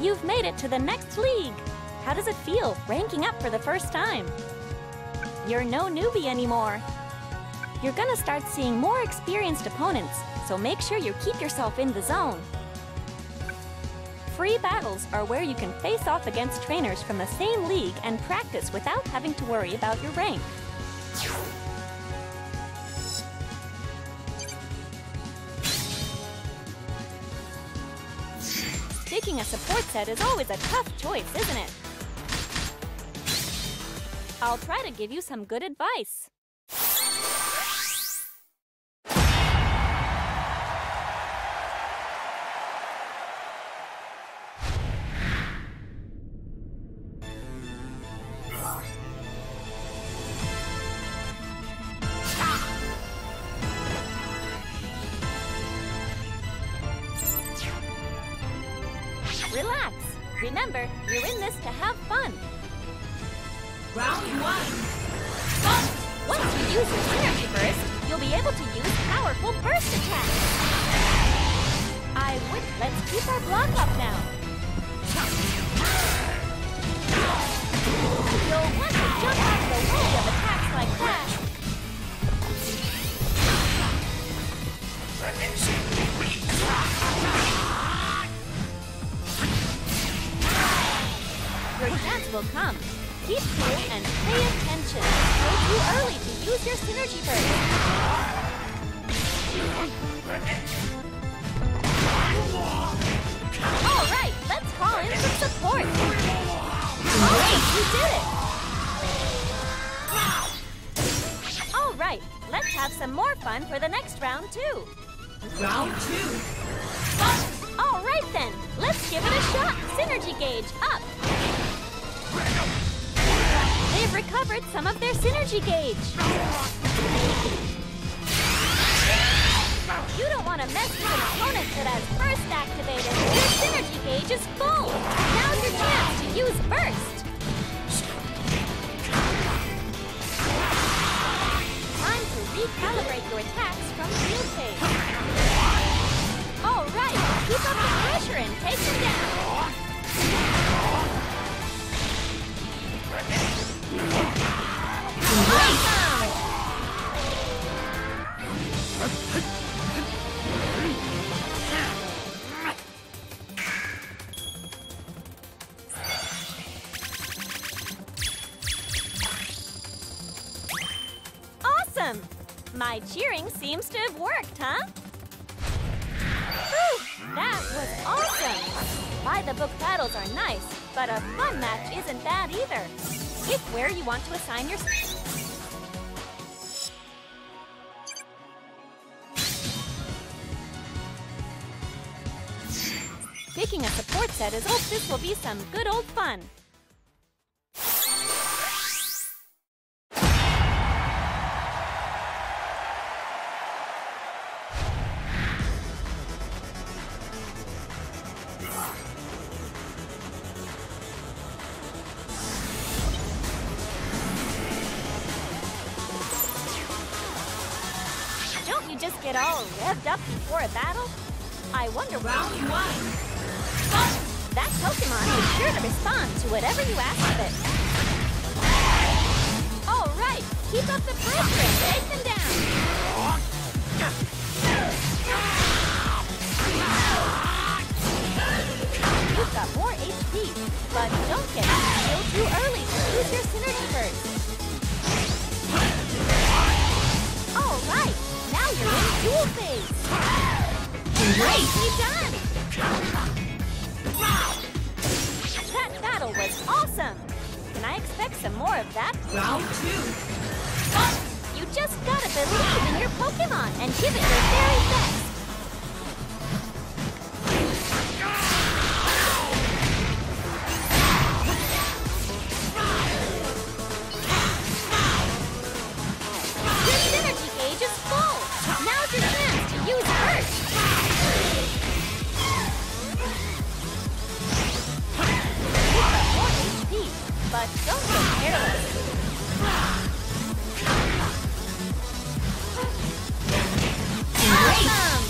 You've made it to the next league! How does it feel, ranking up for the first time? You're no newbie anymore. You're gonna start seeing more experienced opponents, so make sure you keep yourself in the zone. Free battles are where you can face off against trainers from the same league and practice without having to worry about your rank. Picking a support set is always a tough choice, isn't it? I'll try to give you some good advice. Relax. Remember, you're in this to have fun. Round 1. Once you use your energy burst, you'll be able to use powerful burst attacks. Let's keep our block up now. You'll want to jump out of the way of attacks like that. Your chance will come. Keep cool and pay attention. You're too early to use your synergy burst. All right, let's call in some support. Great, you did it. All right, let's have some more fun for the next round too. Round 2. All right then, let's give it a shot. Synergy gauge up. They've recovered some of their synergy gauge. You don't want to mess with an opponent that has burst activated. Your synergy gauge is full. Now's your chance to use burst. Time to recalibrate your attacks from the field phase. All right, keep up the pressure and take them down. Awesome! Awesome! My cheering seems to have worked, huh? Whew, that was awesome! By-the-book battles are nice, but a fun match isn't bad either. Pick where you want to assign your... Picking a support set is hope this will be some good old fun. Don't you just get all revved up before a battle? I wonder... Round 1. That Pokemon is sure to respond to whatever you ask of it. All right, keep up the pressure and take them down. You've got more HP, but don't get still too early to use your synergy burst. All right, now you're in dual phase. Greatly done. That battle was awesome! Can I expect some more of that? Round 2. You just gotta believe in your Pokemon and give it your very best! Your synergy gauge is full! Now's your chance to use Burst! But don't get careless. Awesome!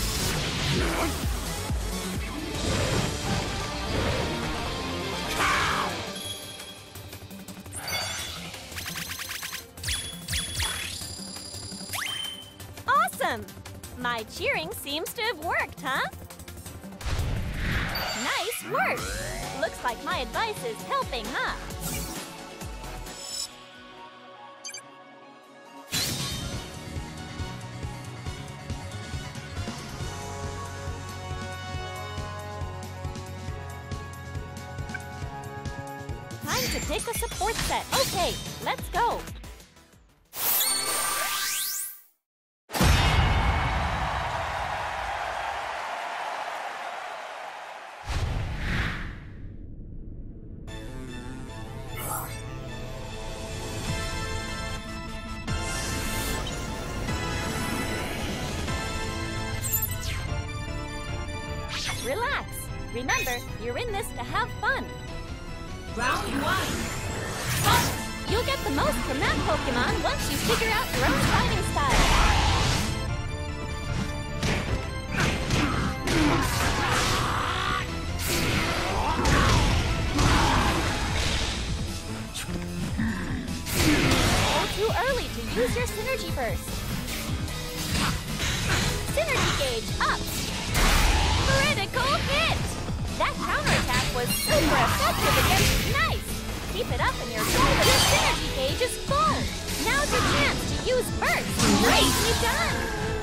My cheering seems to have worked, huh? Nice work! Looks like my advice is helping, huh? Time to pick a support set. Okay, let's go. Relax. Remember, you're in this to have fun. Round 1. Fight! You'll get the most from that Pokemon once you figure out your own fighting style. Too early to use your Synergy Burst. Synergy Gauge up. Critical hit! That counterattack was super effective against Nice! Keep it up and your Synergy Gauge is full! Now's your chance to use Burst! Nicely done!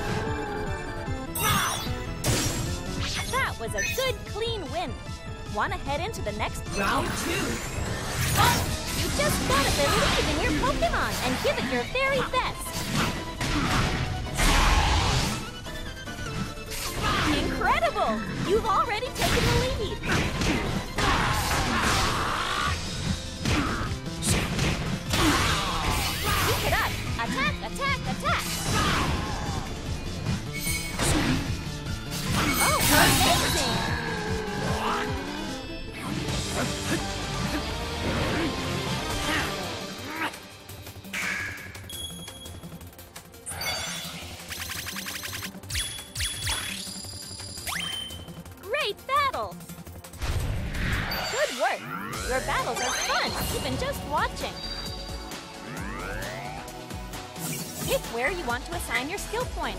That was a good, clean win. Wanna head into the next Round 2. Fight! You just gotta believe in your Pokemon and give it your very best! Incredible! You've already taken the lead! Keep it up! Attack, attack, attack! Oh, amazing! Great battle! Good work! Your battles are fun, even just watching. Pick where you want to assign your skill point.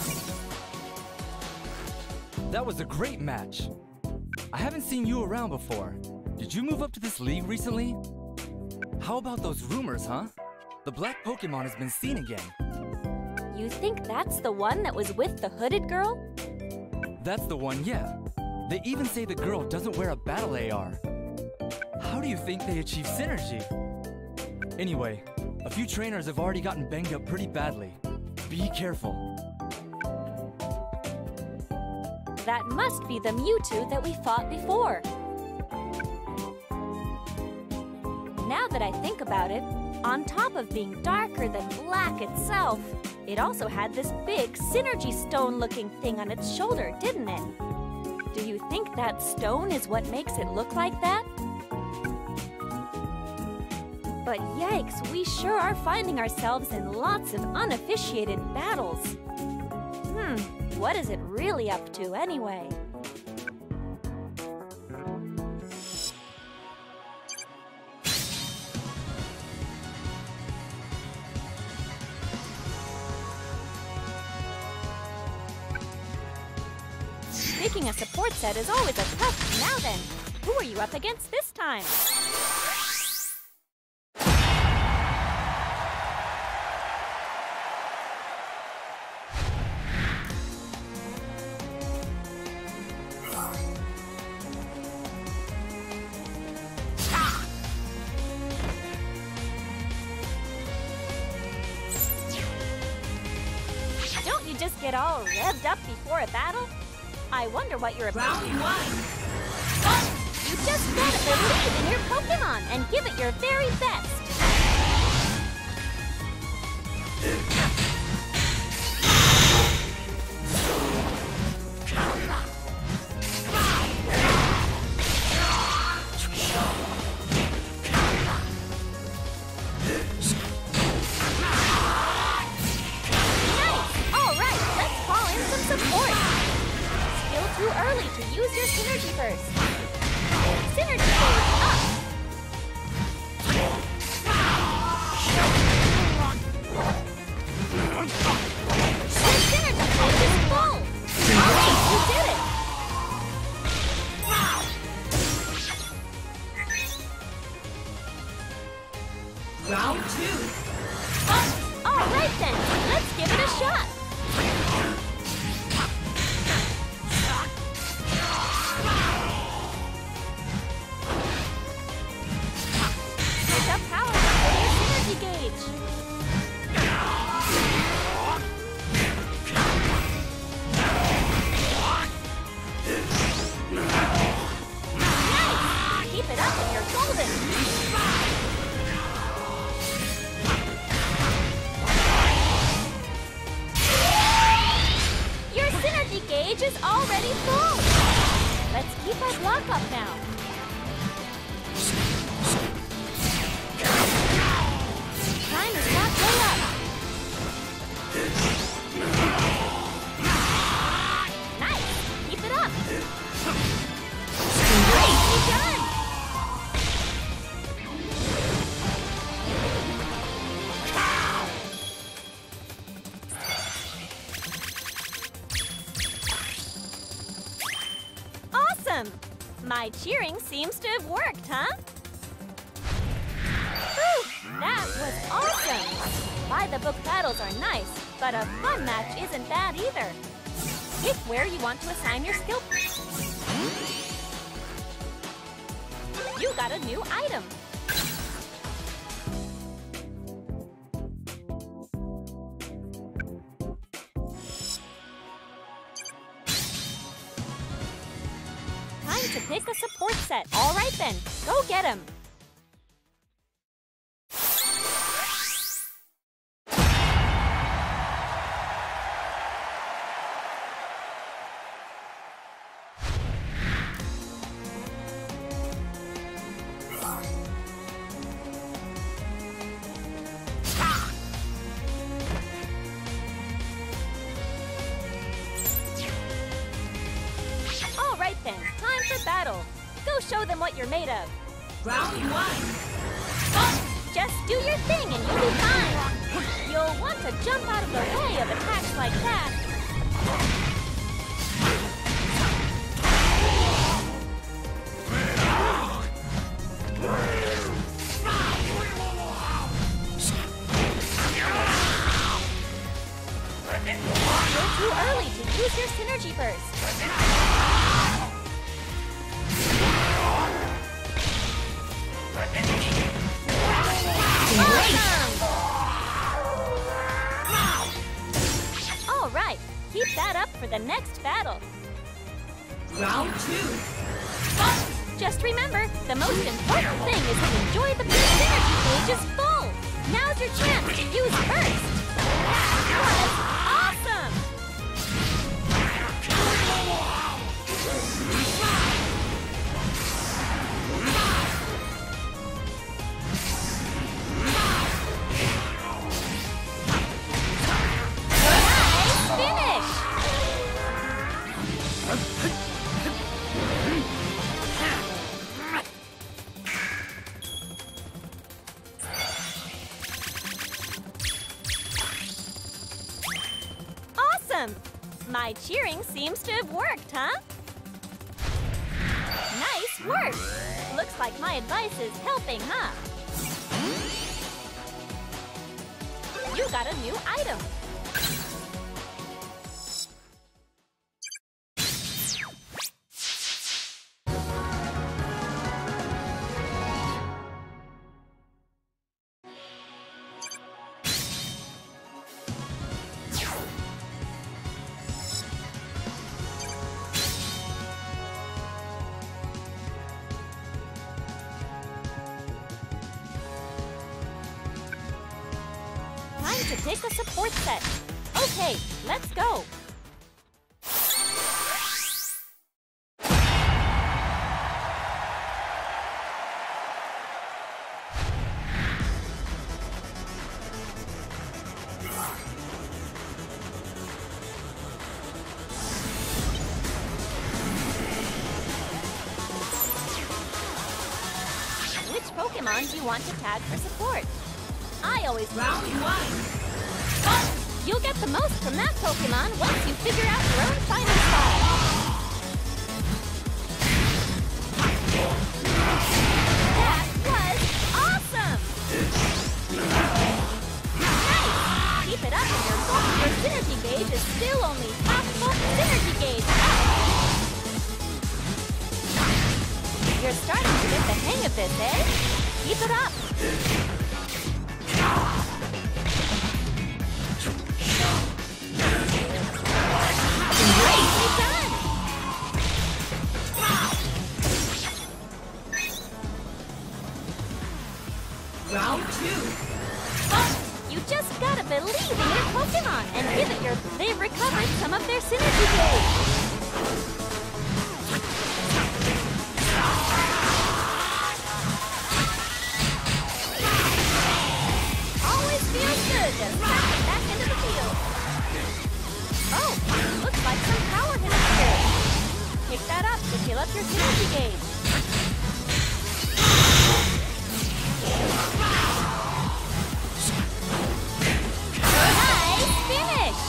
That was a great match. I haven't seen you around before. Did you move up to this league recently? How about those rumors, huh? The black Pokemon has been seen again. You think that's the one that was with the hooded girl? That's the one, yeah. They even say the girl doesn't wear a battle AR. How do you think they achieve synergy? Anyway, a few trainers have already gotten banged up pretty badly. Be careful. That must be the Mewtwo that we fought before. Now that I think about it, on top of being darker than black itself, it also had this big Synergy Stone-looking thing on its shoulder, didn't it? Do you think that stone is what makes it look like that? But yikes, we sure are finding ourselves in lots of unofficiated battles. What is it really up to anyway? Picking a support set is always a tough. Now then, who are you up against this time? Don't you just get all revved up before a battle? I wonder what you're about. Round 1. You just gotta believe in your Pokemon and give it your very best. Nice! Alright, let's call in some support. Still too early to use your Synergy Burst. Synergy Gauge up! Your Synergy Gauge is full! stock up now. Time to stock way up. Nice! Keep it up. Nicely done! Awesome! My cheering seems to have worked, huh? Whew, that was awesome! By-the-book battles are nice, but a fun match isn't bad either. Pick where you want to assign your skill. You got a new item. Time to pick a support set. All right then, go get him. All right then, time for battle. Go show them what you're made of. Round 1. Just do your thing and you'll be fine. You'll want to jump out of the way of attacks like that. You're too early to use your synergy burst. Awesome! All right, keep that up for the next battle. Round 2. Just remember, the most important thing is to enjoy the synergy gauge is full. Now's your chance to use burst. That was awesome! Nice finish! Awesome! My cheering seems to have worked, huh? Nice work! Looks like my advice is helping, huh? You got a new item. Time to pick a support set. Okay, let's go. Which Pokemon do you want to tag for support? I always Round 1. You'll get the most from that Pokemon once you figure out your own fighting style. That was awesome! Nice! Keep it up and your synergy gauge is still only half full synergy gauge. You're starting to get the hang of this, eh? Keep it up! Nicely done! Round 2. You just gotta believe in your Pokemon and give it they've recovered some of their synergy gauge. fill up your synergy gauge. Nice finish!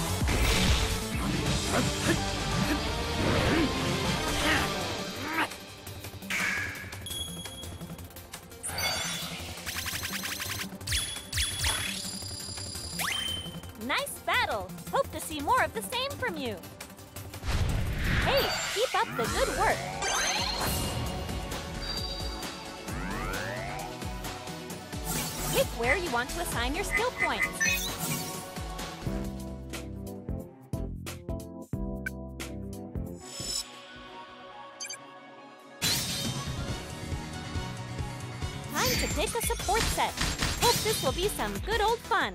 Nice battle! Hope to see more of the same from you. Hey, keep up the good work. Pick where you want to assign your skill points. Time to pick a support set. Hope this will be some good old fun.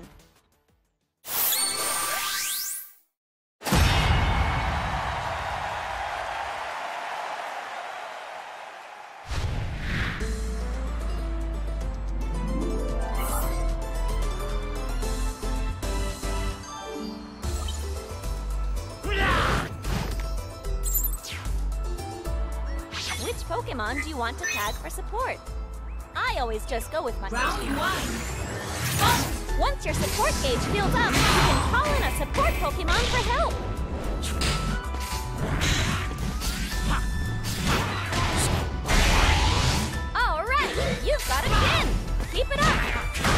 Which Pokemon do you want to tag for support? I always just go with my... Round 1. Once your support gauge fills up, you can call in a support Pokemon for help. All right, you've got a win. Keep it up.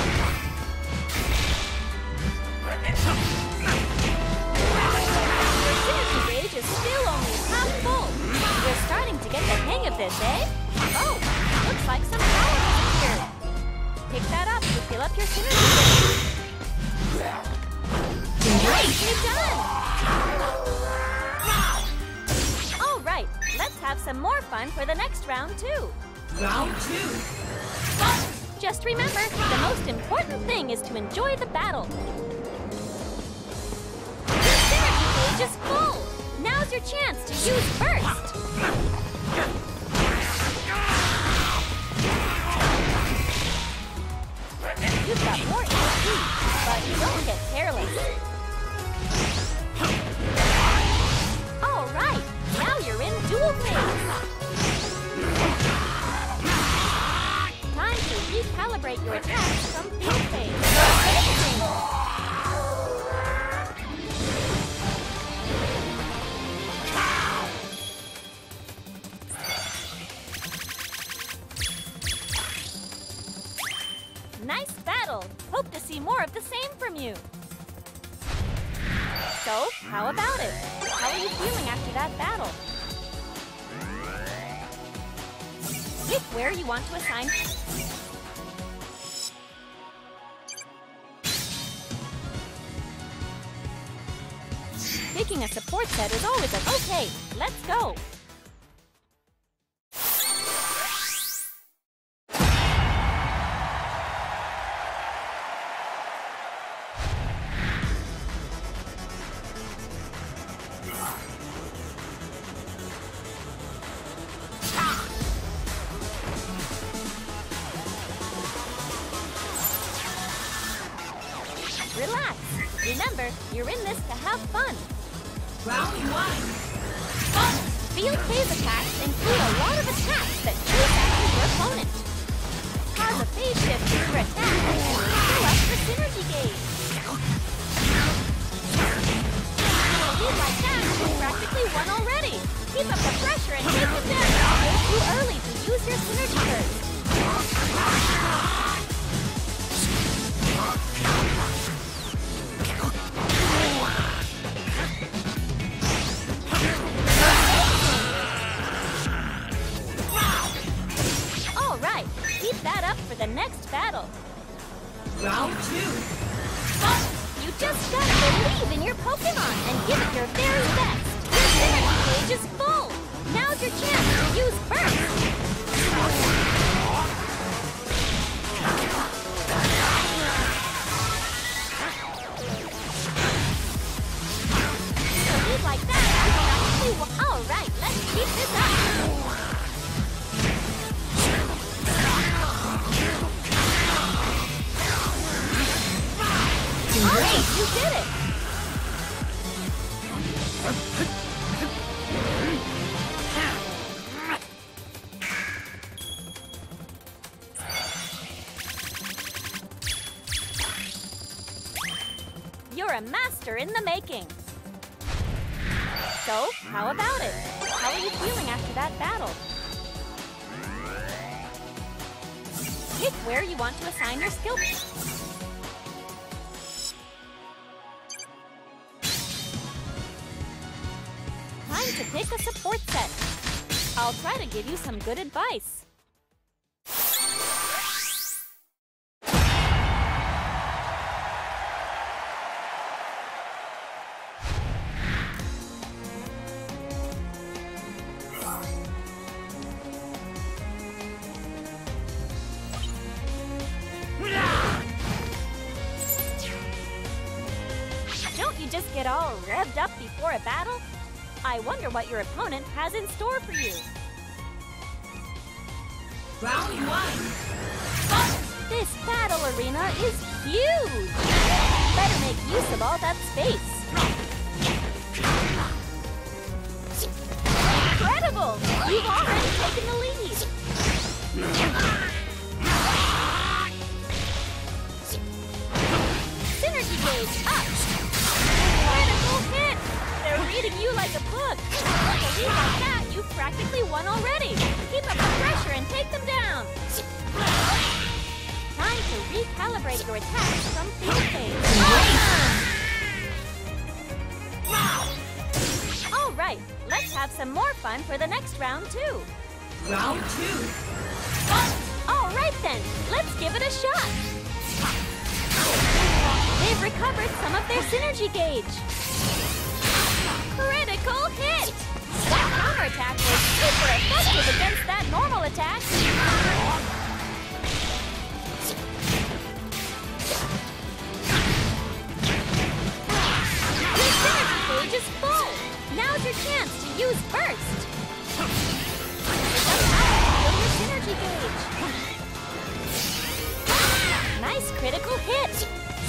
Your synergy gauge is still only half full. You're starting to get the hang of this, eh? Oh, looks like some power has appeared. Pick that up to fill up your synergy gauge. Nicely done! All right, let's have some more fun for the next round, too. Round 2. Just remember, the most important thing is to enjoy the battle. Your synergy gauge is full! Now's your chance to use Burst! You've got more HP, but don't get careless. All right, now you're in dual phase. Time to recalibrate your attacks from field phase. Amazing! Nice battle! Hope to see more of the same from you. So, how about it? How are you feeling after that battle? Pick where you want to assign. Picking a support set is always a... Okay, let's go! Relax. Remember, you're in this to have fun. Round 1. Field phase attacks include a lot of attacks that chase after your opponent. Cause a phase shift to your attack and fill up your synergy gauge. Lead like that, you practically won already. Keep up the pressure and take it down. It's too early to use your synergy burst. All right, keep that up for the next battle. Round 2. You just gotta believe in your Pokemon and give it your very best. Your synergy gauge is full. Now's your chance to use Burst. So lead like that, you practically won. All right, let's keep this up. Great, you did it! a master in the making. So, how about it? How are you feeling after that battle? Pick where you want to assign your skill. Time to pick a support set. I'll try to give you some good advice. Don't you just get all revved up before a battle? I wonder what your opponent has in store for you. Round 1. Fight! This battle arena is huge! Better make use of all that space. Incredible! You've already taken the lead. Synergy gauge up! Critical hit! They're reading you like a book. With a lead like that, you've practically won already. Keep up the pressure and take them down. Time to recalibrate your attacks from field phase. All right, let's have some more fun for the next round too. Round 2. Fight! All right then, let's give it a shot. They've recovered some of their synergy gauge. Critical hit! That counterattack was super effective against that normal attack. Your synergy gauge is full. Now's your chance to use burst. Fill your synergy gauge. Nice critical hit.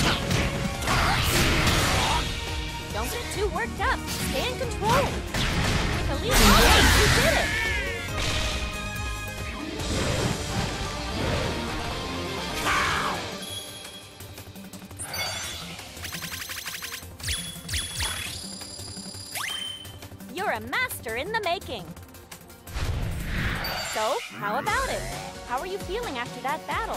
Don't get too worked up. Stay in control. With a lead, you did it. You're a master in the making. So, how about it? How are you feeling after that battle?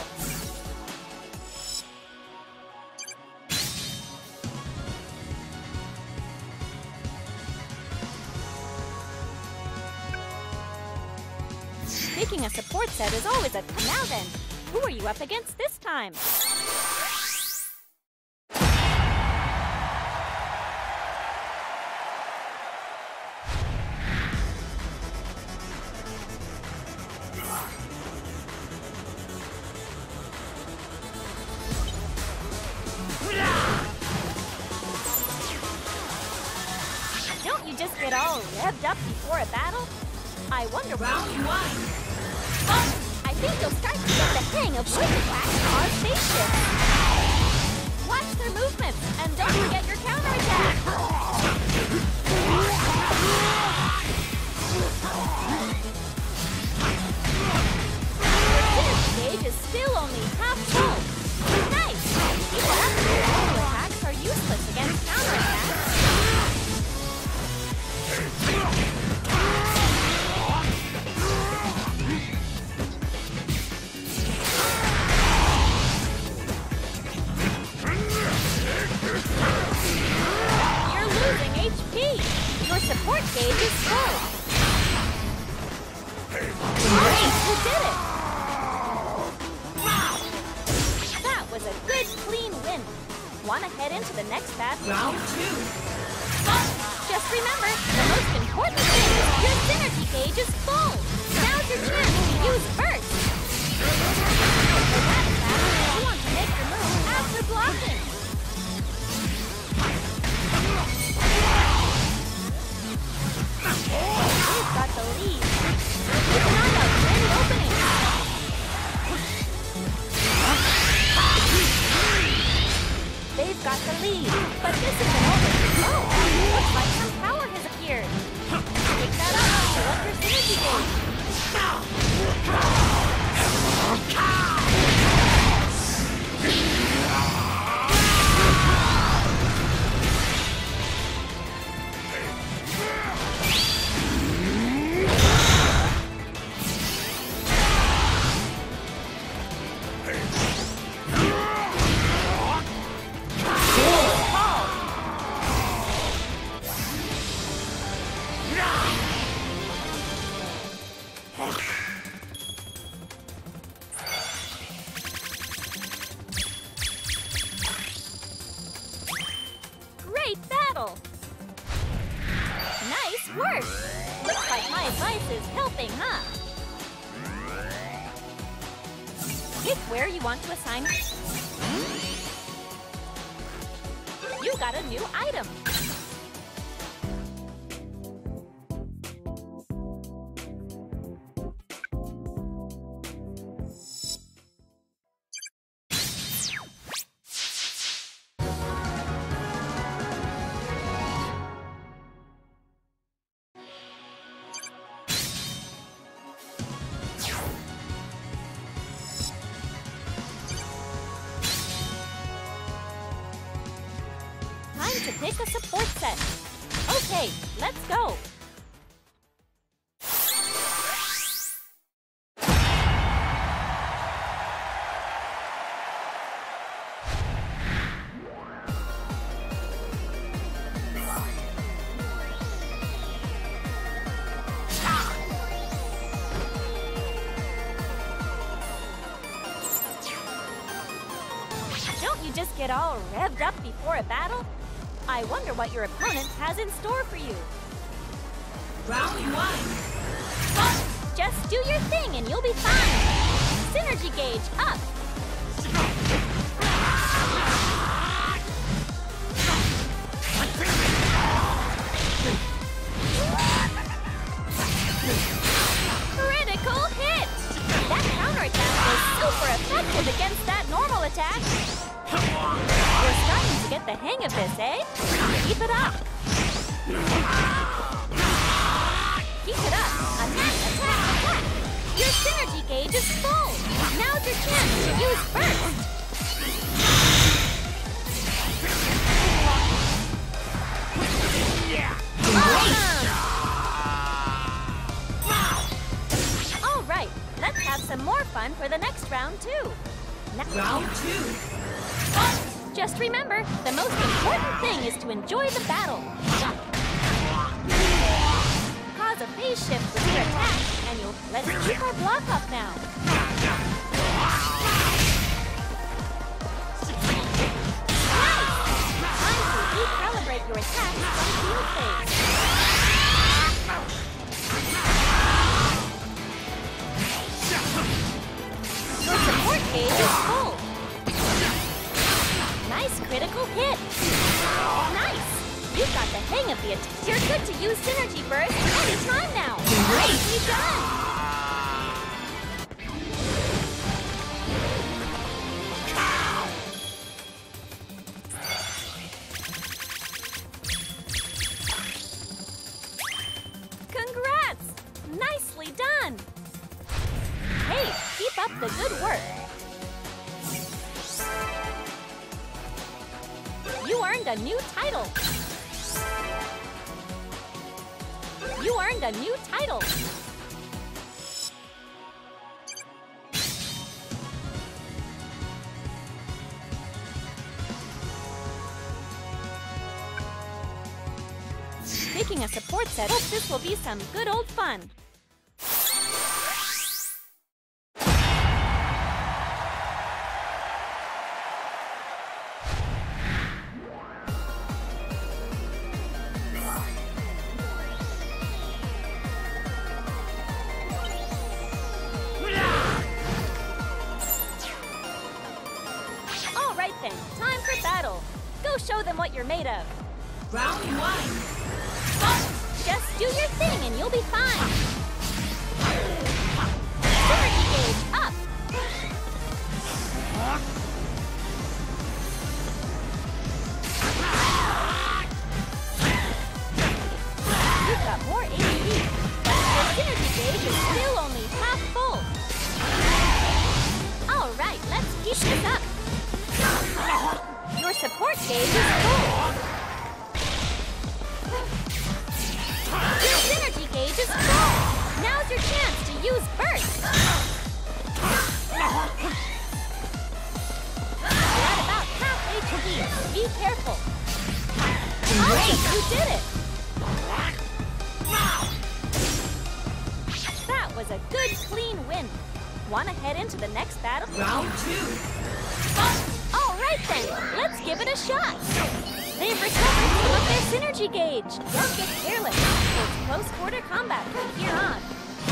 Picking a support set is always a... Now then, who are you up against this time? Don't you just get all revved up before a battle? I wonder... Round 1. I think you'll start to get the hang of which attacks cause phase shifts. Watch their movements, and don't forget your counterattack. Your synergy gauge is still only half full. Nice! Keep it up. Normal attacks are useless against counterattacks. You're losing HP. Your support gauge is full. Great, you did it. That was a good, clean win. Want to head into the next battle? Round 2. Just remember, the most important thing is your synergy gauge is full. Now's your chance to use burst. For that attack, you want to make your move after blocking. They've got the lead. Keep an eye out for any openings. They've got the lead, but this isn't over. Oh, looks like some power has appeared. is helping, huh? Pick where you want to assign. You got a new item. Time to pick a support set. Okay, let's go. Don't you just get all revved up before a battle? I wonder what your opponent has in store for you. Round 1. Fight! Just do your thing and you'll be fine. Synergy gauge up. Critical hit! That counterattack was super effective against that normal attack. You're starting to get the hang of this, eh? Keep it up. Keep it up. Attack, attack, attack. Your synergy gauge is full. Now's your chance to use burst. Awesome. All right, let's have some more fun for the next round, too. Round 2. Just remember, the most important thing is to enjoy the battle. Cause a phase shift with your attack, and you'll... Let's keep our block up now. Nice! Time to recalibrate your attack from field phase. Your support gauge is full. Nice critical hit. Nice! You've got the hang of the attack. You're good to use Synergy Burst anytime now. Nicely done! Congrats! Nicely done! Hey, keep up the good work. You earned a new title. You earned a new title. Picking a support set, hope this will be some good old fun. All right then, time for battle. Go show them what you're made of. Round 1. Just do your thing and you'll be fine. Synergy gauge up. You've got more HP, but your synergy gauge is still only half full. All right, let's keep this up. Your support gauge is full. Your synergy gauge is full! Now's your chance to use burst! You're at about half HP. Be careful. Awesome, you did it! That was a good, clean win. Want to head into the next battle? Round 2. All right then, let's give it a shot. They've recovered some of their synergy gauge. Don't get careless. It's close quarter combat from here on.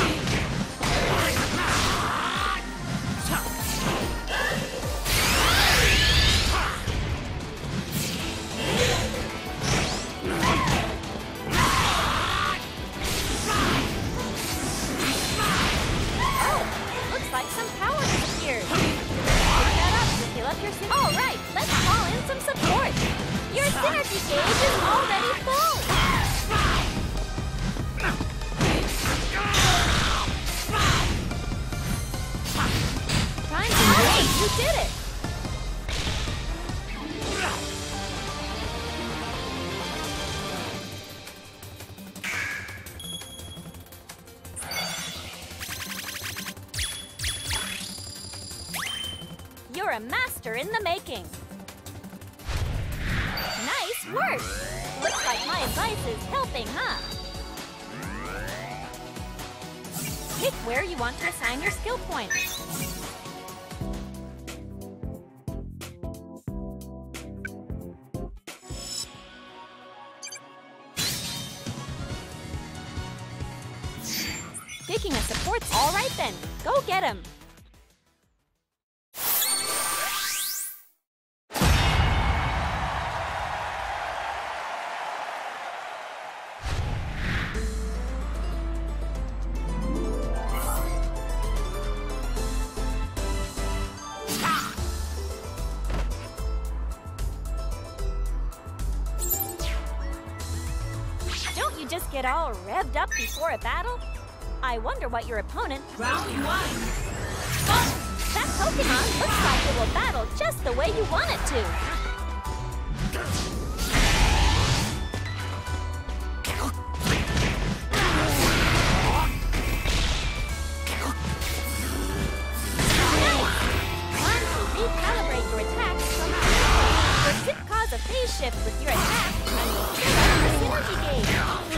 gauge is already full! Time to hurry! You did it! You're a master in the making. Nice work! Looks like my advice is helping, huh? Pick where you want to assign your skill points. Picking a support's all right then. Go get him. Don't you just get all revved up before a battle? I wonder what your opponent... Round 1. That Pokemon looks like it will battle just the way you want it to. Time to recalibrate your attacks from or could cause a phase shift with your attack and will fill up your synergy gauge.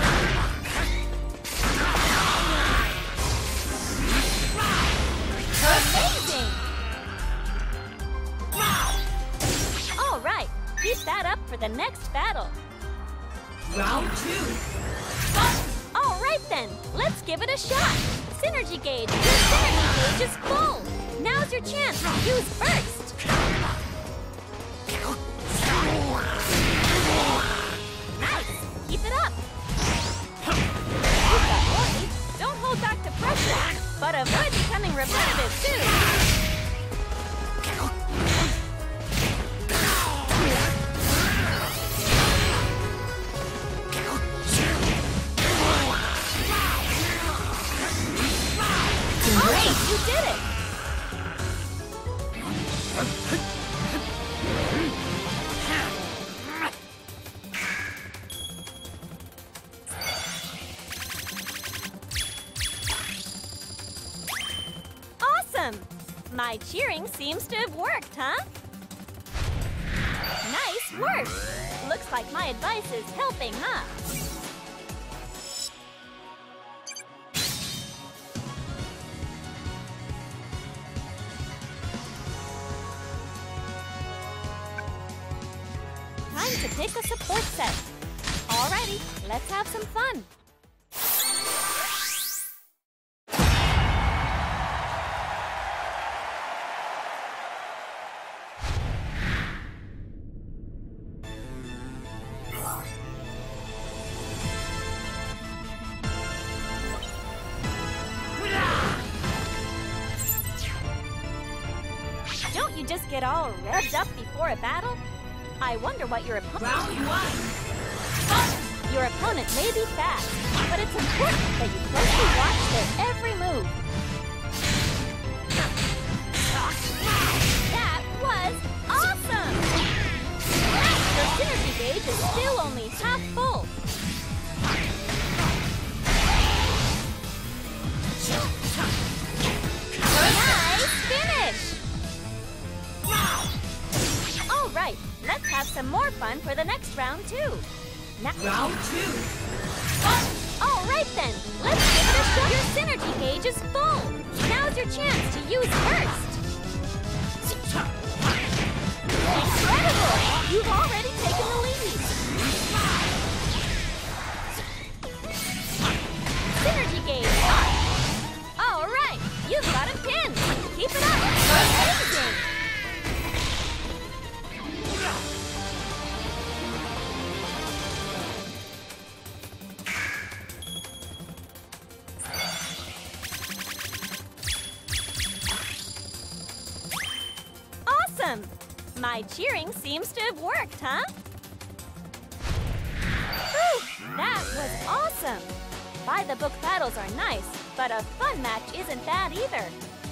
Amazing! All right, keep that up for the next battle. Round 2. All right then, let's give it a shot. Synergy gauge, your synergy gauge is full. Now's your chance to use first. Nice, keep it up. You've got more leads. Don't hold back the pressure, but avoid becoming repetitive too. Great, you did it! Awesome! My cheering seems to have worked, huh? Nice work! Looks like my advice is helping, huh? Time to pick a support set. Alrighty, let's have some fun. Don't you just get all revved up before a battle? I wonder what your opponent... Round 1. Your opponent may be fast, but it's important that you closely watch their every move. That was awesome! Your synergy gauge is still only half full. Nice finish! All right, let's have some more fun for the next round too. Round 2. All right then, let's give it a shot. Your synergy gauge is full. Now's your chance to use first. Incredible! You've already taken the lead. Synergy gauge up. All right, you've got a pin. Keep it up. Amazing. Awesome! My cheering seems to have worked, huh? was awesome! By-the-book battles are nice, but a fun match isn't bad either.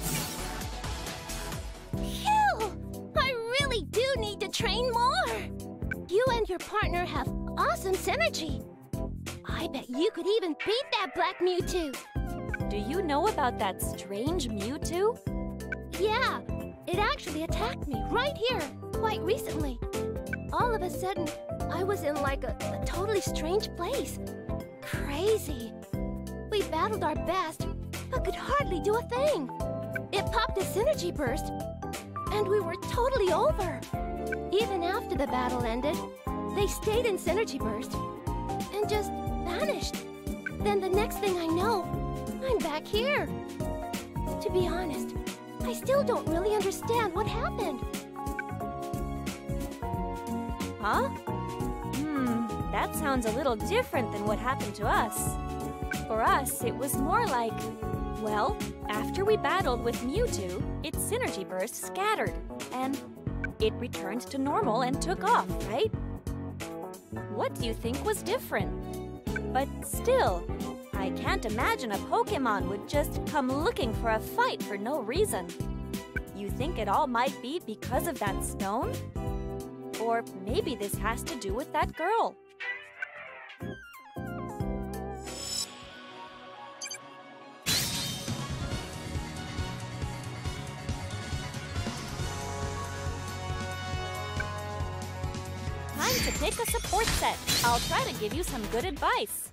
Phew! I really do need to train more! You and your partner have awesome synergy. I bet you could even beat that Black Mewtwo. Do you know about that strange Mewtwo? Yeah, it actually attacked me right here, quite recently. All of a sudden, I was in like a totally strange place. Crazy. We battled our best, but could hardly do a thing. It popped a synergy burst, and we were totally over. Even after the battle ended, they stayed in synergy burst and just vanished. Then the next thing I know, I'm back here. To be honest, I still don't really understand what happened. Huh? That sounds a little different than what happened to us. For us, it was more like, well, after we battled with Mewtwo, its synergy burst scattered, and it returned to normal and took off, right? What do you think was different? But still, I can't imagine a Pokémon would just come looking for a fight for no reason. You think it all might be because of that stone? Or maybe this has to do with that girl. Time to pick a support set. I'll try to give you some good advice.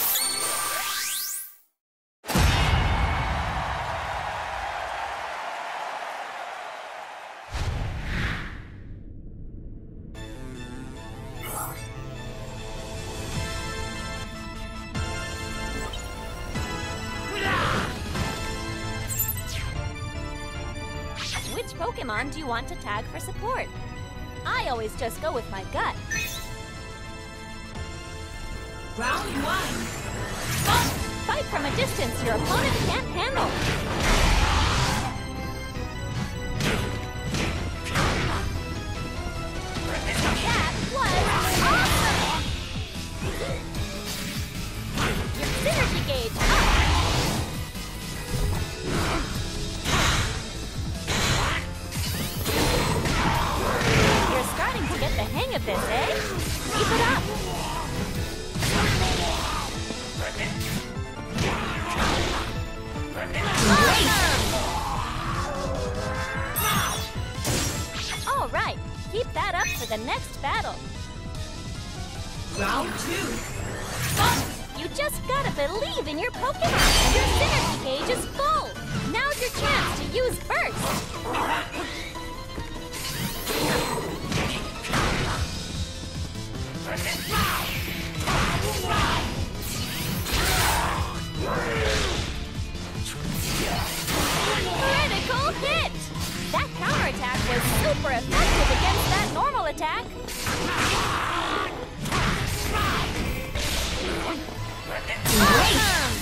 Which Pokémon do you want to tag for support? I always just go with my gut. Round 1. Fight from a distance your opponent can't handle. That was awesome! Your synergy gauge up. You're starting to get the hang of this, eh? Keep it up! Awesome! All right, keep that up for the next battle. Round 2. You just gotta believe in your Pokemon. Your synergy gauge is full. Now's your chance to use Burst. Critical hit! That counterattack was super effective against that normal attack. Awesome!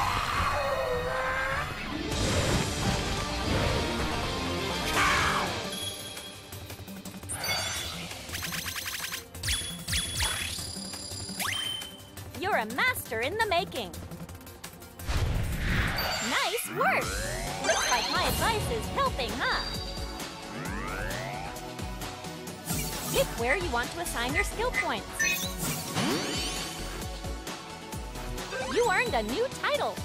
You're a master in the making. Nice work! Looks like my advice is helping, huh? Pick where you want to assign your skill points. You earned a new title.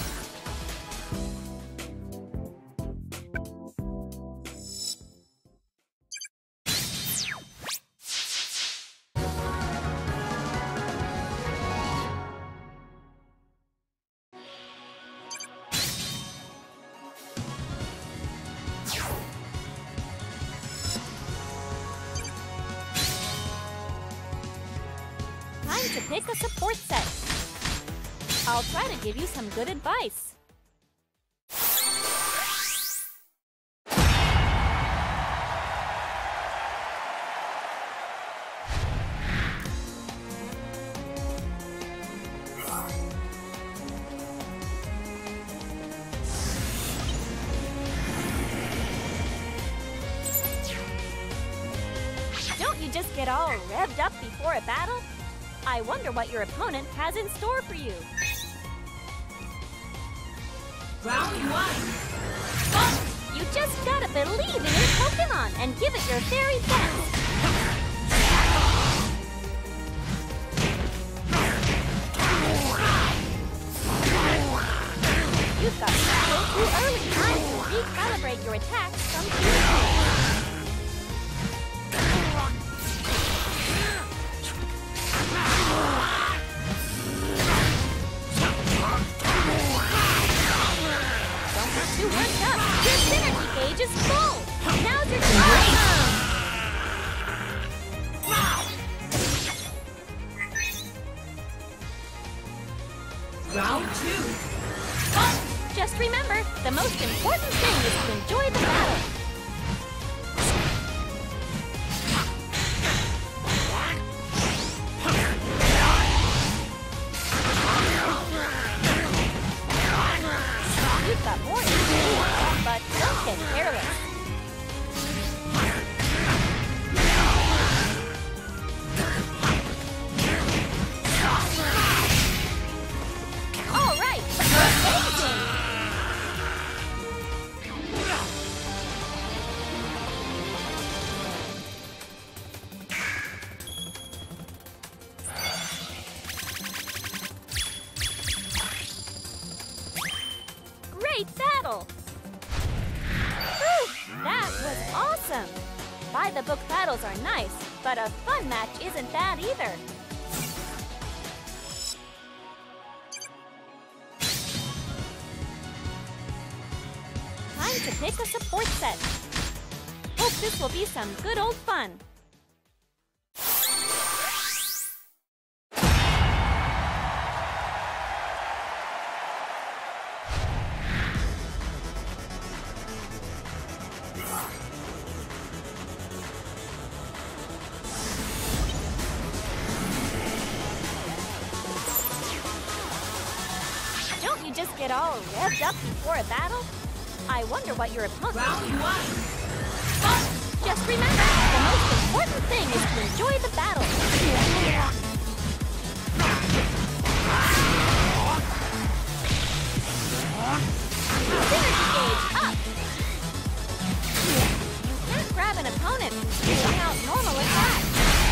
Time to pick a support set. I'll try to give you some good advice. Don't you just get all revved up before a battle? I wonder what your opponent has in store for you. Round 1. You just gotta believe in your Pokemon and give it your very best. You've got to go too early time to recalibrate your attacks from Don't get too worked up. Your synergy gauge is full. Now's your time. Round 2. Just remember, the most important thing is to enjoy the battle. You've got more energy, but don't get careless. All right, amazing! Great battle! Whew, that was awesome! By-the-book battles are nice, but a fun match isn't bad either. Time to pick a support set. Hope this will be some good old fun. Don't you just get all revved up before a battle? I wonder what your opponent... Round 1. Just remember, the most important thing is to enjoy the battle. Synergy gauge up. You can't grab an opponent without normal attacks.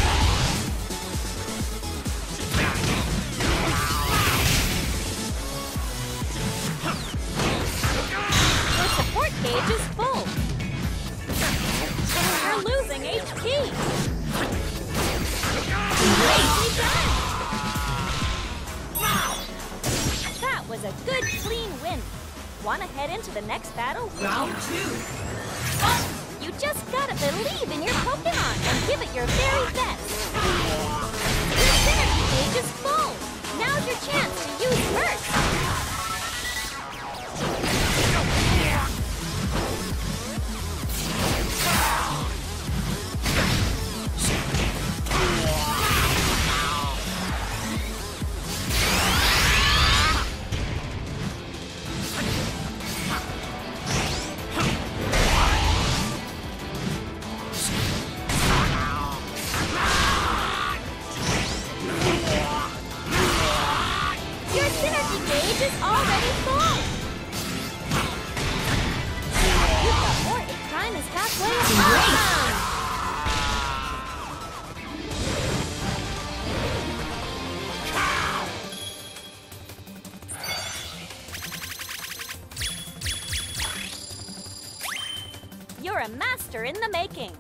Your support gauge is full. You're losing HP. Nicely done. That was a good, clean win. Want to head into the next battle? Round 2. You just gotta believe in your Pokemon and give it your very best. Your synergy gauge is full. Now's your chance to use Burst. Your synergy gauge is already full. You've got more if time is halfway. Awesome! You're a master in the making.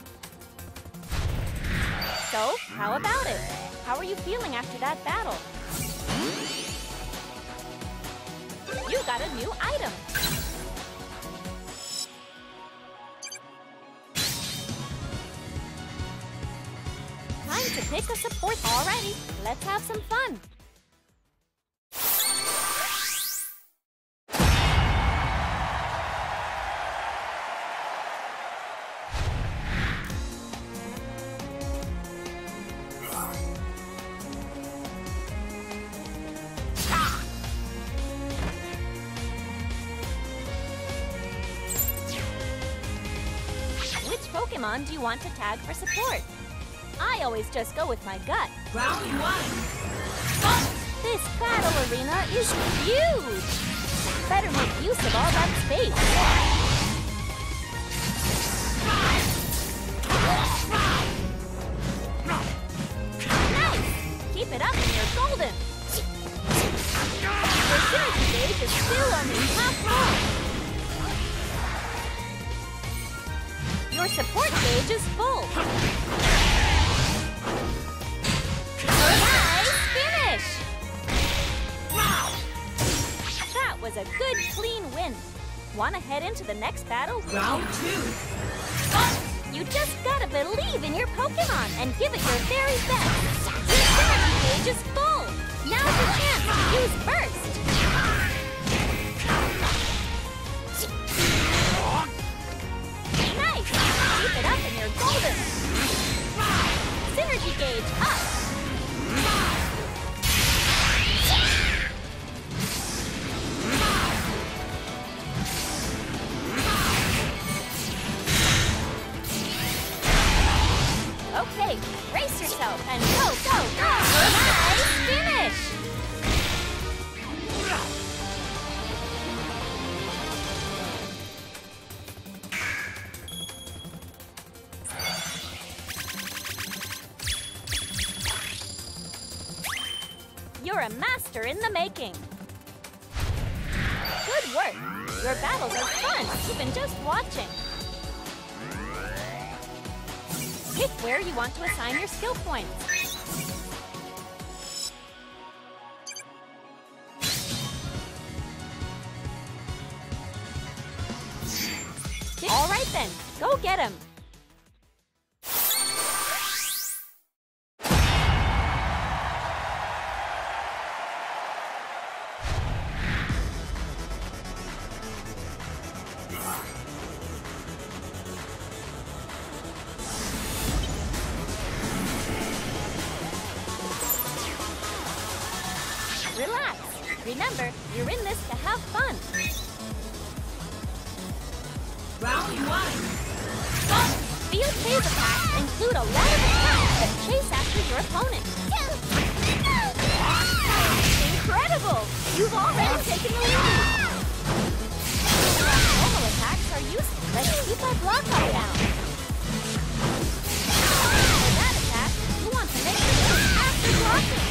So, how about it? How are you feeling after that battle? You got a new item. Time to pick a support. Alrighty, let's have some fun. Which Pokemon do you want to tag for support? I always just go with my gut. Round 1. This battle arena is huge! Better make use of all that space. Nice! Keep it up and you're golden! Your synergy gauge is still only half full. Your support gauge is full. Nice finish! That was a good, clean win. Want to head into the next battle? Round 2. You just gotta believe in your Pokemon and give it your very best. Your synergy gauge is full. Now's your chance to use Burst. Nice! Keep it up and you're golden. Synergy gauge up. Okay, brace yourself and go, go, go! Nice finish! You're a master in the making. Good work. Your battles are fun, even just watching. Pick where you want to assign your skill points. All right then, go get him. Relax. Remember, you're in this to have fun. Round 1. Field phase attacks include a lot of attacks that chase after your opponent. Incredible! You've already taken the lead. Normal attacks are useful. Let's keep our block up down. For that attack, you want to make the move after blocking.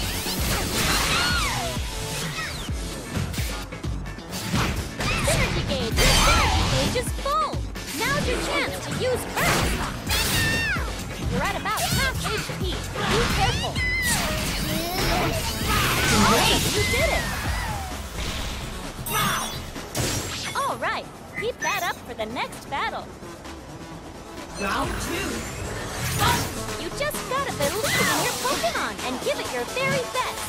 Synergy gauge! Your synergy gauge is full! Now's your chance to use Burst! You're at about half HP. Be careful! Great! You did it! Alright, keep that up for the next battle. Round 2. You just gotta believe in your Pokemon and give it your very best.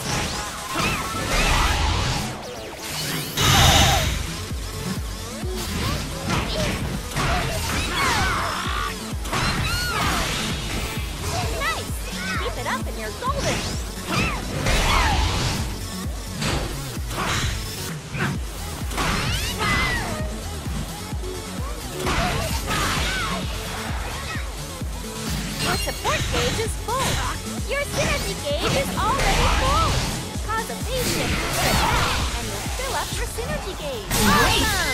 Nice! Keep it up and you're golden. Your support gauge is full. Your synergy gauge is already full. Cause a phase shift to your attack, and you'll fill up your synergy gauge. Awesome!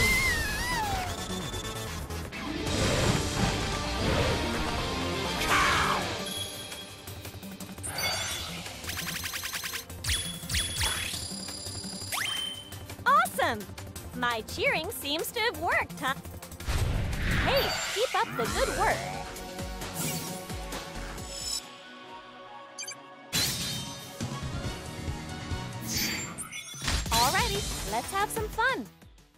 Awesome! My cheering seems to have worked, huh? Hey, keep up the good work. Alrighty, let's have some fun.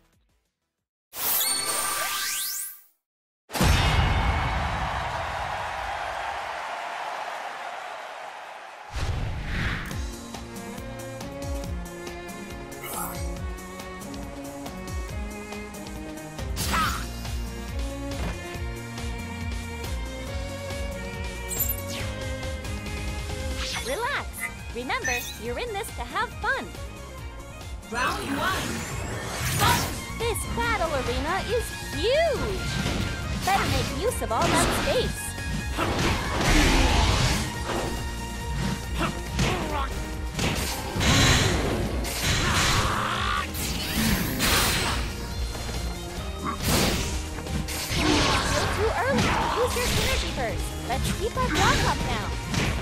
Relax. Remember, you're in this to have fun. Round 1. This battle arena is huge! Better make use of all that space. your synergy first. Let's keep our block up now.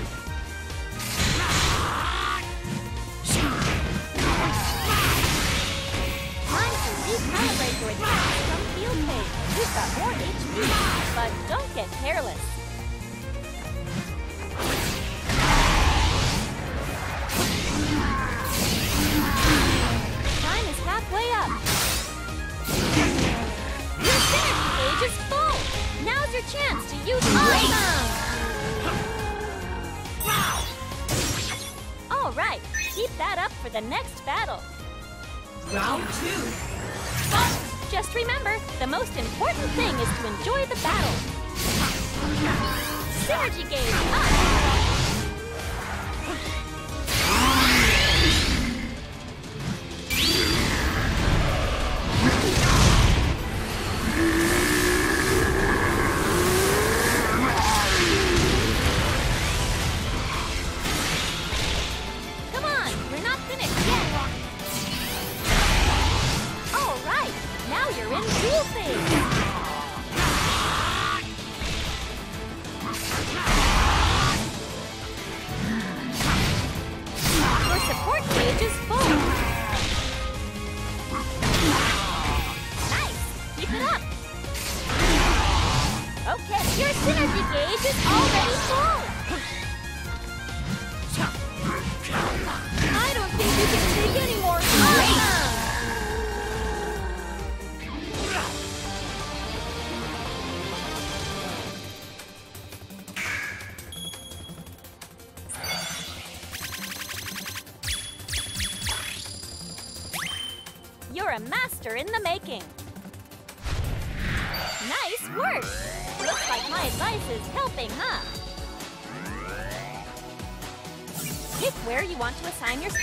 Time to recalibrate your attacks from field phase. You've got more HP, but don't get careless. Time is halfway up. Your synergy gauge is full. Now's your chance to use Awesome! All right, keep that up for the next battle. Round 2. Just remember, the most important thing is to enjoy the battle. Synergy gauge up. Come on, we're not finished yet. All right, now you're in duel phase. Your support gauge is full. Nice, keep it up. Okay, your synergy gauge is already full. I don't think you can take any more. Awesome! You're a master in the making. Nice work! Looks like my advice is helping, huh? Pick where you want to assign your...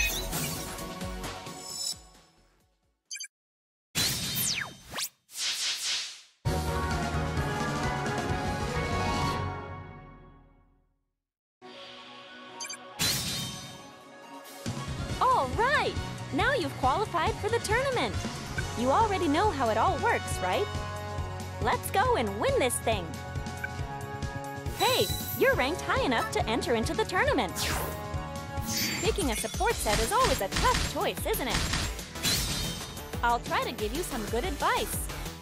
All right! Now you've qualified for the tournament. You already know how it all works, right? Let's go and win this thing. Hey, you're ranked high enough to enter into the tournament. Picking a support set is always a tough choice, isn't it? I'll try to give you some good advice.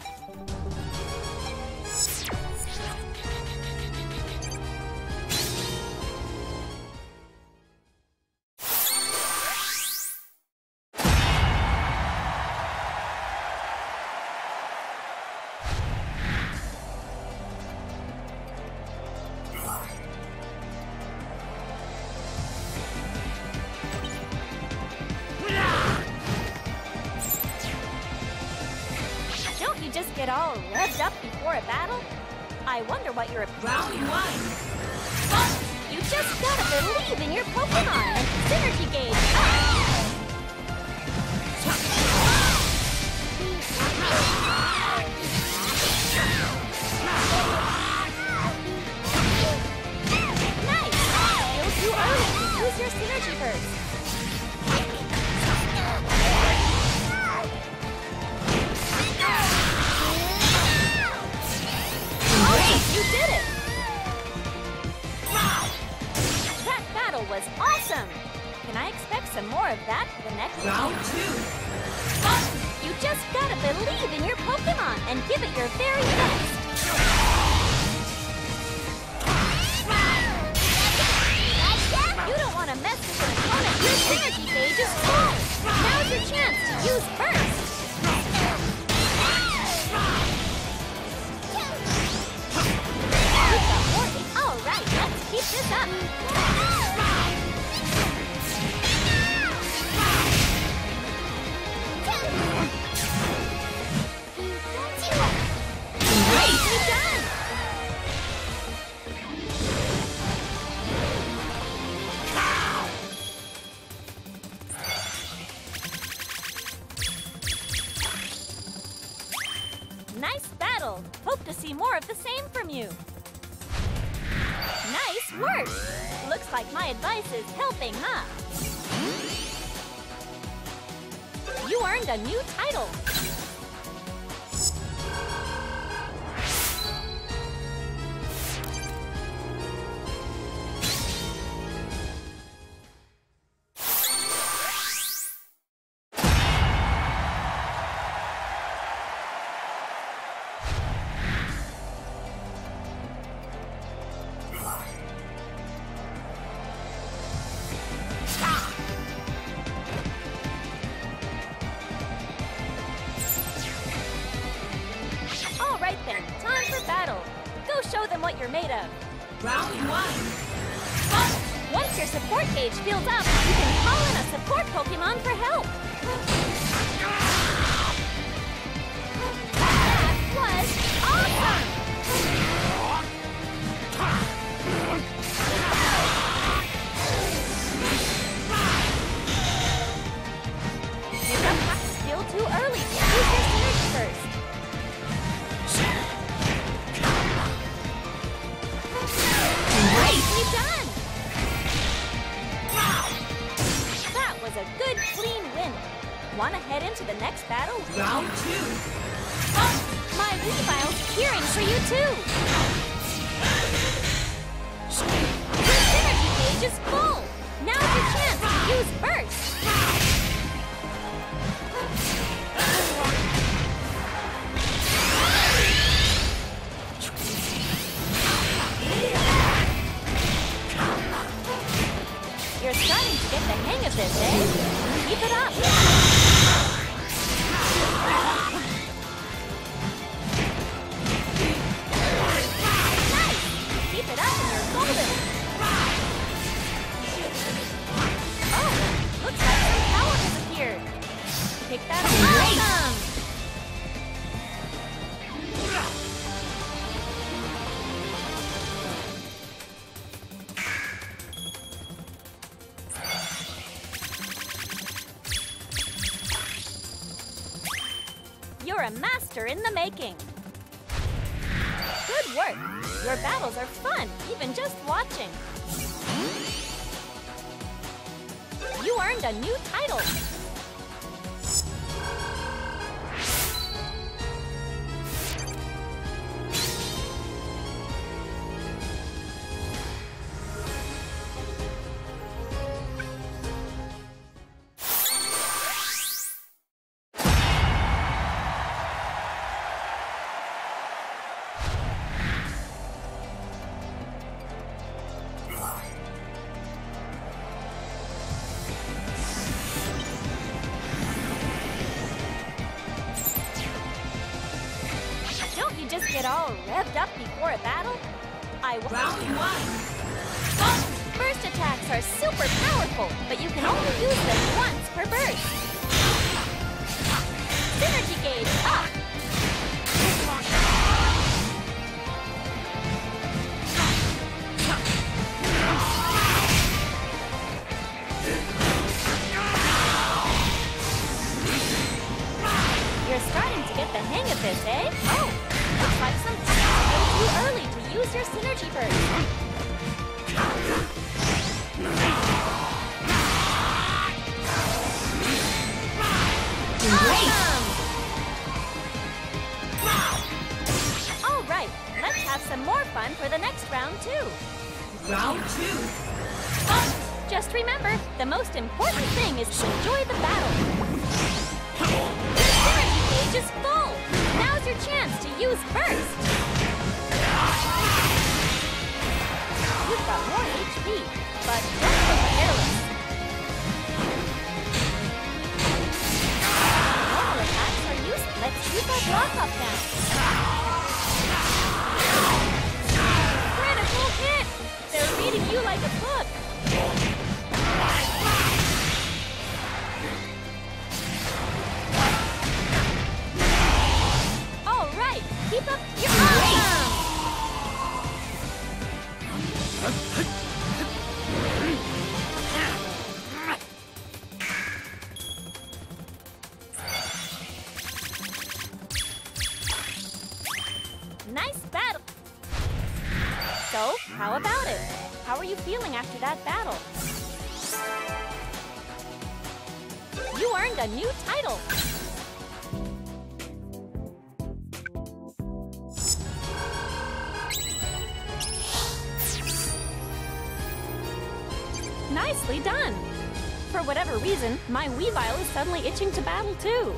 Just get all revved up before a battle? I wonder what your... Round 1. You just gotta believe in your Pokemon and synergy gauge up! Nice! Still too early to use your synergy burst. You did it! That battle was awesome! Can I expect some more of that for the next Round 2. You just gotta believe in your Pokemon and give it your very best! You don't want to mess with an opponent. Your synergy gauge is full! Now's your chance to use Burst! All right, let's keep this up. Nicely done. Nice battle. Hope to see more of the same from you. Nice work! Looks like my advice is helping, huh? You earned a new title. show them what you're made of. Round 1. Once your support gauge fills up, you can call in a support Pokemon for help. That was awesome! Hiccup, still too early. Use your synergy first. Nicely done! That was a good, clean win. Want to head into the next battle? Round 2. My Weavile's cheering for you too! Your synergy gauge is full! Now's your chance to use Burst! You're starting to get the hang of this, eh? Keep it up! Nice! Keep it up and you're golden! Oh, looks like some power has appeared! Pick that up! Awesome! You're a master in the making. Good work. Your battles are fun, even just watching. You earned a new title. Just get all revved up before a battle? Round 1. Burst attacks are super powerful, but you can only use them once per burst. Synergy gauge up! You're starting to get the hang of this, eh? Oh! Looks like some way too early to use your synergy burst. Awesome! All right, let's have some more fun for the next round too. Round 2. Just remember, the most important thing is to enjoy the battle. Your synergy gauge is full. Now's your chance to use Burst! You've got more HP, but don't look careless. Normal attacks are useless. Let's keep our block up now. Critical hit! They're reading you like a book. Keep up your awesome! Nice battle! So, how about it? How are you feeling after that battle? You earned a new title! Nicely done! For whatever reason, my Weavile is suddenly itching to battle too.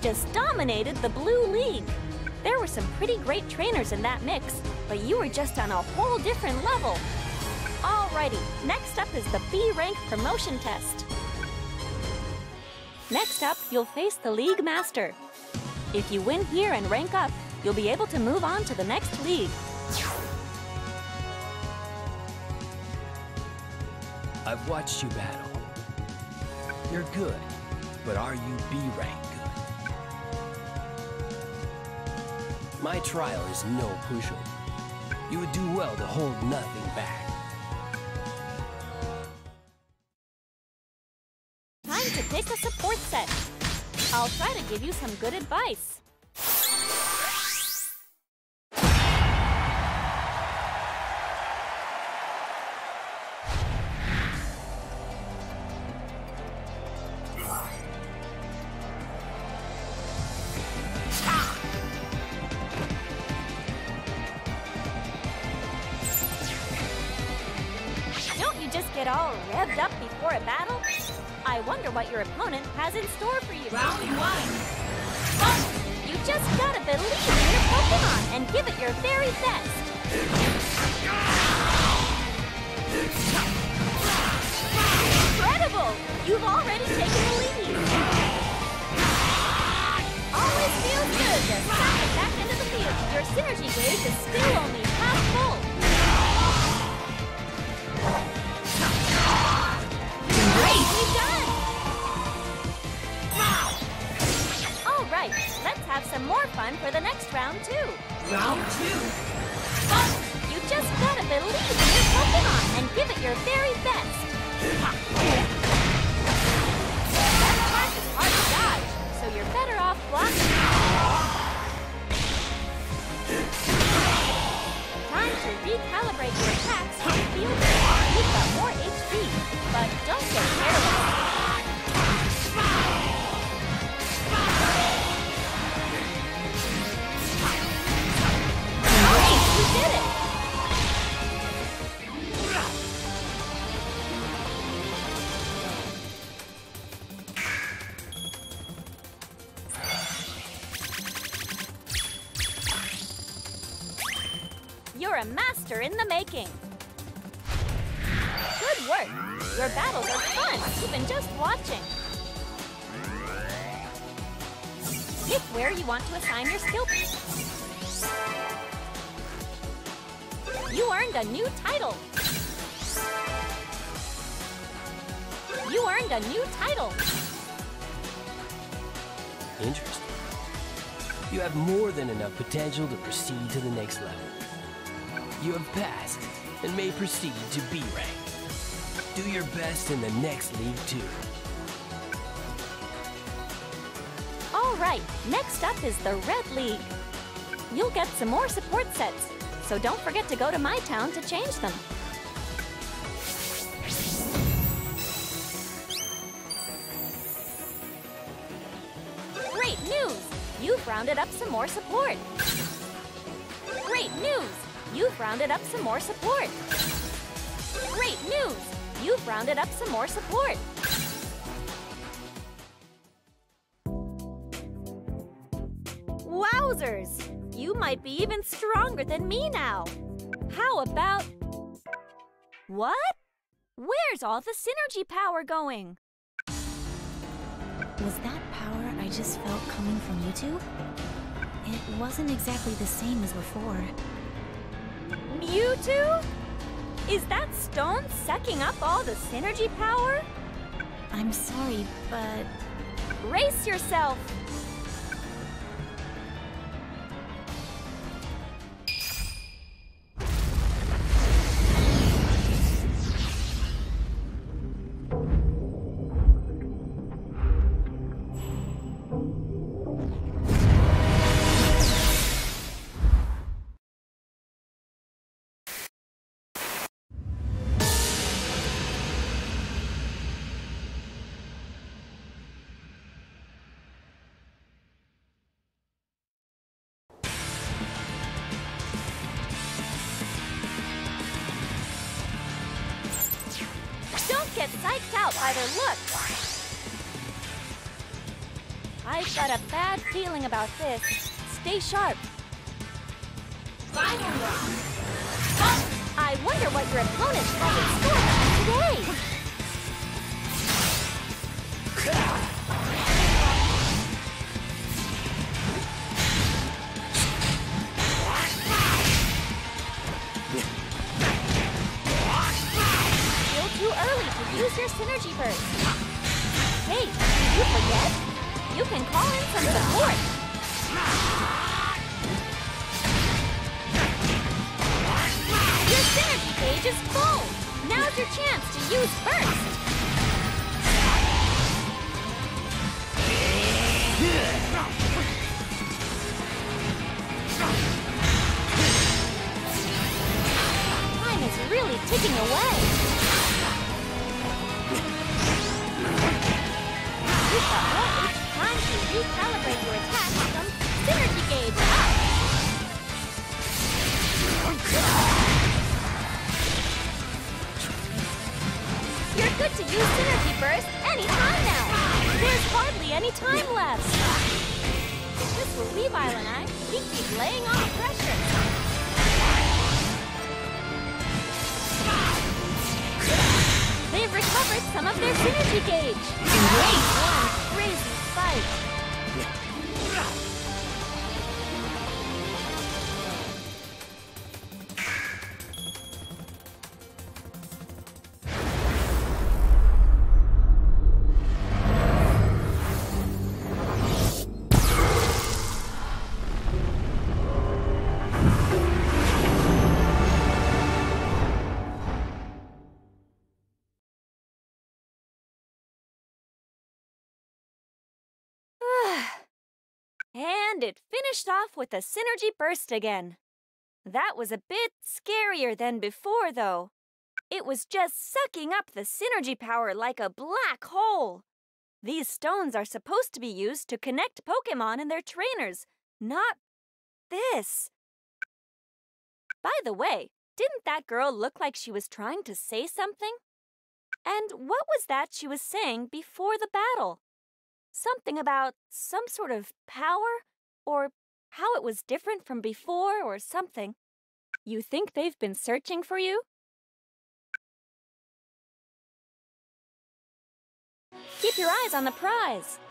just dominated the Blue League. There were some pretty great trainers in that mix, but you were just on a whole different level. Alrighty, next up is the B rank promotion test. Next up, you'll face the League Master. If you win here and rank up, you'll be able to move on to the next league. I've watched you battle. You're good, but are you B rank good? My trial is no pushover. You would do well to hold nothing back. Time to pick a support set. I'll try to give you some good advice. Don't you just get all revved up before a battle? I wonder what your opponent has in store for you. Round 1. You just gotta believe in your Pokemon and give it your very best. Incredible! You've already taken the lead. Always feels good to snap it back into the field. Your synergy gauge is still only half full. Greatly done! All right, let's have some more fun for the next round, too. Round 2. You just gotta believe in your Pokemon and give it your very best. That attack is hard to dodge, so you're better off blocking. Time to recalibrate your attacks to feel better. You've got more HP, but don't get careless. Great, you did it! You're a master in the making. Good work. Your battles are fun, even just watching. Pick where you want to assign your skill. You earned a new title. You earned a new title. Interesting. You have more than enough potential to proceed to the next level. You have passed and may proceed to B rank. Do your best in the next league too. All right, next up is the Red League. You'll get some more support sets, so don't forget to go to my town to change them. Great news! You've rounded up some more support. Great news! You've rounded up some more support. Great news! You've rounded up some more support. Wowzers! You might be even stronger than me now. How about... What? Where's all the synergy power going? Was that power I just felt coming from you two? It wasn't exactly the same as before. Mewtwo? Is that stone sucking up all the synergy power? I'm sorry, but... Brace yourself! Don't get psyched out by their looks. I've got a bad feeling about this. Stay sharp. Final round. I wonder what your opponent has in store today. Still too early to use your synergy burst. Hey, did you forget? You can call in some support. Your synergy gauge is full. Now's your chance to use burst. Time is really ticking away. You've got more. Time to recalibrate your attack from synergy gauge up. You're good to use synergy burst anytime now. There's hardly any time left. If this were Weavile and I, we'd keep laying on the pressure. They've recovered some of their synergy gauge. Great! One crazy fight. And it finished off with a synergy burst again. That was a bit scarier than before, though. It was just sucking up the synergy power like a black hole. These stones are supposed to be used to connect Pokémon and their trainers, not this. By the way, didn't that girl look like she was trying to say something? And what was that she was saying before the battle? Something about some sort of power, or how it was different from before, or something. You think they've been searching for you? Keep your eyes on the prize.